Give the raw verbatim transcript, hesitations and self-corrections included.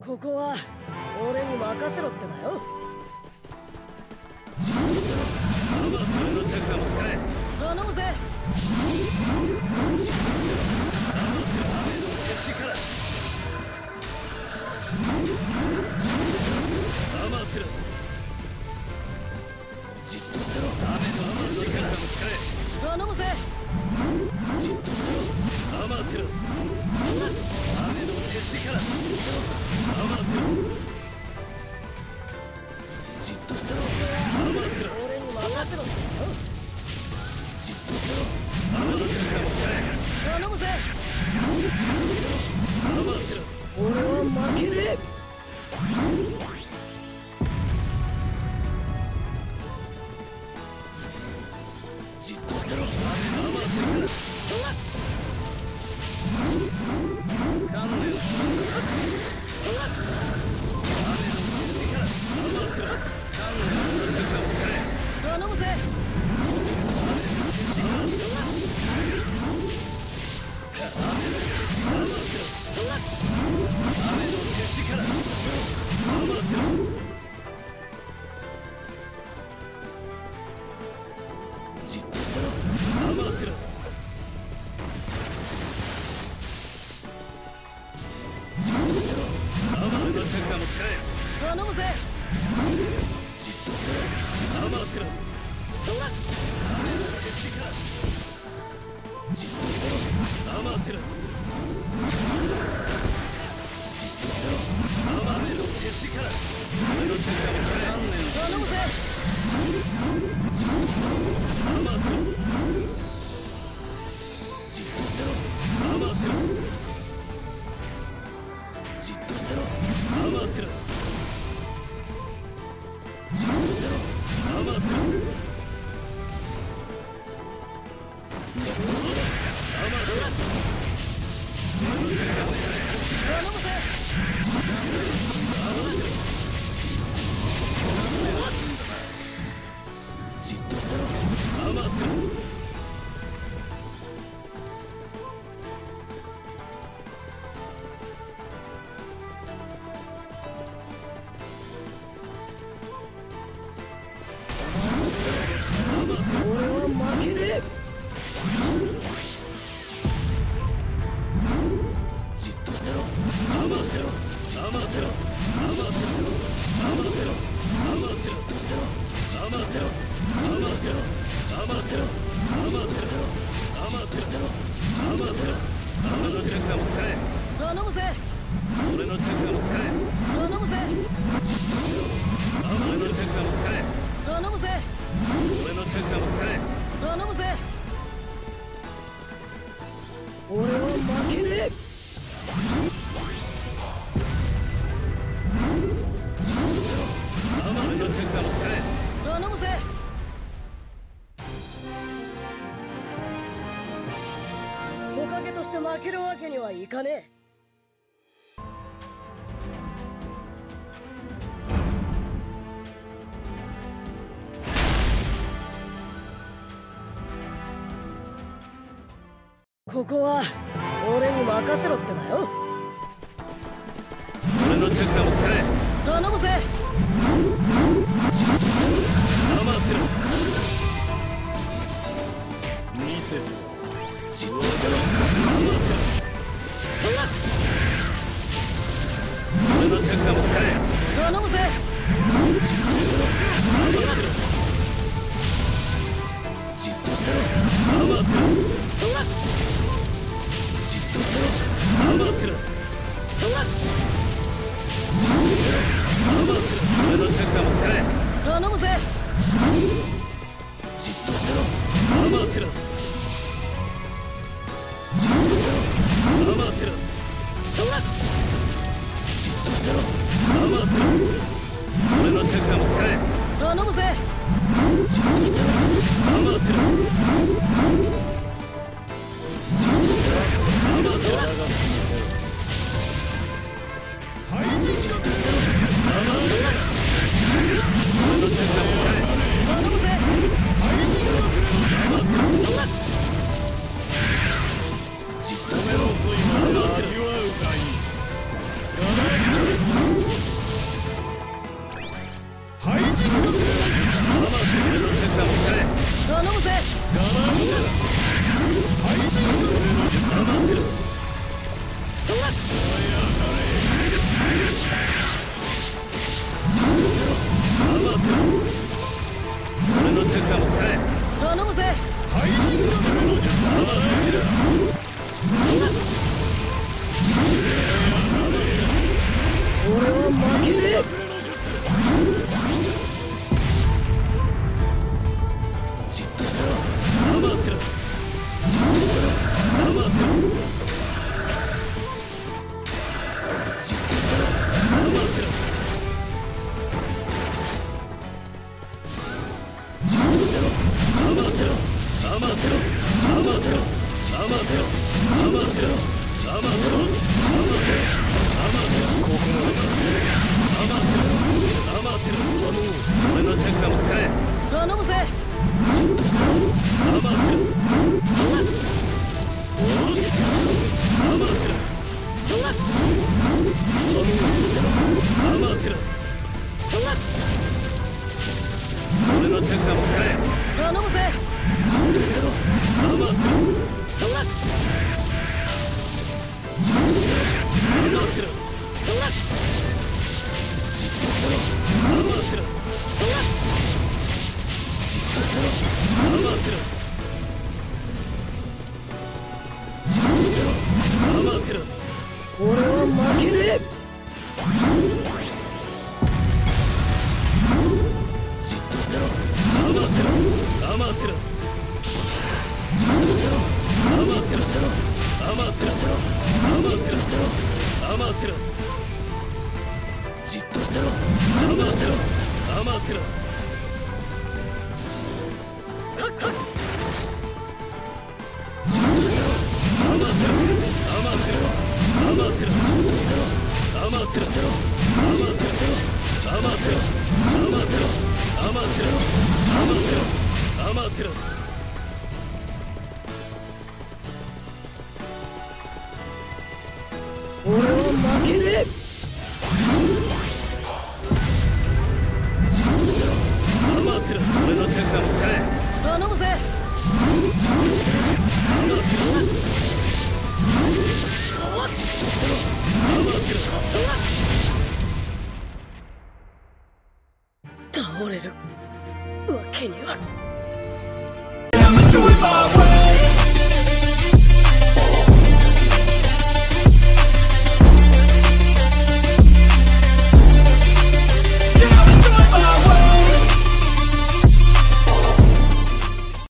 ここは俺に任せろってばよ。 じっとしてろ。まあまあのチャクラも使え。 頼むぜ。 じっとしてろ。雨の決死から。じっとしてろ。アマテラス。じっとしてろ。雨の決死からも使え。 頼むぜ。 じっとしてろ。アマテラス。雨の決死から。アマテラス。じっとしてろ。アマテラス。 俺に任せろってばよ。 じっとしてろ。雨のチャクラも使え。 頼むぜ。 じっとしてろ。アマテラス。 俺は負けねえ。 じっとしてろ。雨のアマテラス。観念する。雨の決死から。アマテラス。観念のチャクラも使え。 頼むぜ。 じっとしてろ。決死から。雨の決死から。アマテラス。雨の決死から。アマテラス。じっとしてろ。アマテラス。じっとしてろ。アマテラス。チャクラも使え。 頼むぜ。 じっとしてろ。アマテラス。雨の決死から。じっとしてろ。アマテラス。じっとしてろ。雨の決死から。雨のチャクラも使え。 頼むぜ。 じっとしてろ。アマテラス。じっとしてろ。アマテラス。じっとしてろ。アマテラス。じっとしてろ。アマテラス。じっとしてろ。アマテラス。雨のチャクラも使え。 頼むぜ。 じっとしてろ。アマテラス。 俺は負けねえ。 じっとしてろ。アマテラス。アマテラス。アマテラス。アマテラス。アマテラス。じっとしてろ。アマテラス。アマテラス。アマテラス。アマテラス。アマテラス。アマテラス。雨のチャクラも使え。 頼むぜ。 俺のチャクラも使え。 頼むぜ。 じっとしてろ。雨のチャクラも使え。 頼むぜ。 俺のチャクラも使え。 頼むぜ。俺は負けねえ。 じっとしてろ。雨のチャクラも使え。 頼むぜ。おかげとして負けるわけにはいかねえ。ここは俺に任せろってばよ。 俺のチャクラも使え。 頼むぜ。 じっとしてろ。アマテラス。見せろ。じっとしてろ。アマテラス。俺のチャクラも使え。 頼むぜ。 じっとしてろ。アマテラス。じっとしてろ。アマテラス。じっとしてろ。アマテラス。じっとしてろ。アマテラス。俺のチャクラも使え。 頼むぜ。 じっとしてろ。アマテラス。じっとしてろ。アマテラス。じっとしてろ。アマテラス。俺のチャクラも使え。 頼むぜ。 じっとしてろ。アマテラス。じっとしてろ。アマテラス。じっとしてろ。アマテラス。俺のチャクラも使え。 頼むぜ。 じっとしてろ。アマテラス。じっとしてろ。アマテラス。 じっとしてろ。アマテラス。じっとしてろ。アマステロス。アマステロス。アマステロス。アマステロス。アマステロス。アマステロス。アマステロス。アマステロス。ここまで来てる。アマテロス。アマテロス。あの俺のチャクラも使え。 頼むぜ。 じっとしてろ。アマテロス。 そんなじっとしてろ。アマテロス。 そんなじっとしてろ。アマテロス。 そんな俺のチャクラも使え。 頼むぜ。 じっとしてろ。アマテロス。 そんなじっとしてろ。アマテロス。 そんなじっとしてろ。アマテロス。 そんなじっとしてろ。アマテロス。じっとしてろ。アマテロス。 俺は負けねえ。 じっとしてろ。アマステロス。アマテロス。じっとしてろ。アマテロス。アマテロス。アマテロス。アマテロス。じっとしてろ。アマステロス。アマテロス。じっとしてろ。アマステロス。アマテロス。アマテロス。じっとしてろ。アマテロス。アマテロス。アマテロス。アマテロス。アマテロス。アマテロス。アマテロス。 俺は負けねえ。 じっとしてろ。アマテロス。俺のチャクラも使え。 頼むぜ。 じっとしてろ。アマテロス。じっとしてろ。アマテロス。 倒れるわけには。